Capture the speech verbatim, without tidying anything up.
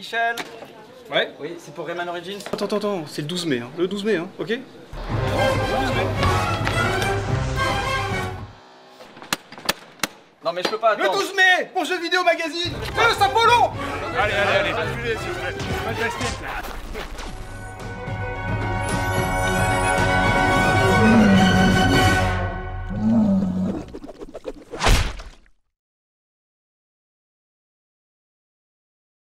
Michel. Ouais. Oui, c'est pour Rayman Origins. Attends, attends, attends, c'est le douze mai, hein. Le douze mai, hein, ok? Le douze mai. Non mais je peux pas attendre. Le douze mai, mon jeu vidéo magazine. Euh, Sapolo. Allez, allez, allez, basculez s'il vous plaît. Pas de basket là.